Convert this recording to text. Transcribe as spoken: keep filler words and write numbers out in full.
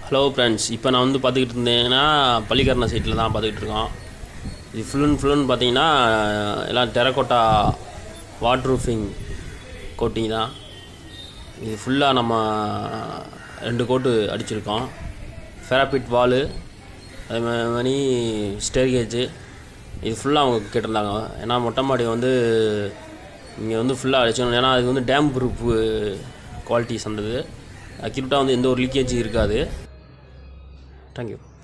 Hello friends, இப்போ நான் வந்து பார்த்துக்கிட்டு இருந்தேன்னா பள்ளிக்கரணை சைட்டில் தான் பார்த்துக்கிட்டு இருக்கோம். இது ஃபுல் அண்ட் ஃபுல்லுன்னு பார்த்தீங்கன்னா எல்லாம் டெரகோட்டா வாட்டர் ப்ரூஃபிங் கோட்டிங் தான். இது ஃபுல்லாக நம்ம ரெண்டு கோட்டு அடிச்சிருக்கோம். ஃபெராபிட் வாலு, அதே மாதிரி ஸ்டேர் கேஜு, இது ஃபுல்லாக அவங்க கேட்டிருந்தாங்க. ஏன்னா மொட்டை மாடி வந்து இங்கே வந்து ஃபுல்லாக அடிச்சிடணும். ஏன்னா அது வந்து டேம் ப்ரூஃப் குவாலிட்டி சந்தது. அக்யூரேட்டாக வந்து எந்த ஒரு லீக்கேஜும் இருக்காது. Thank you.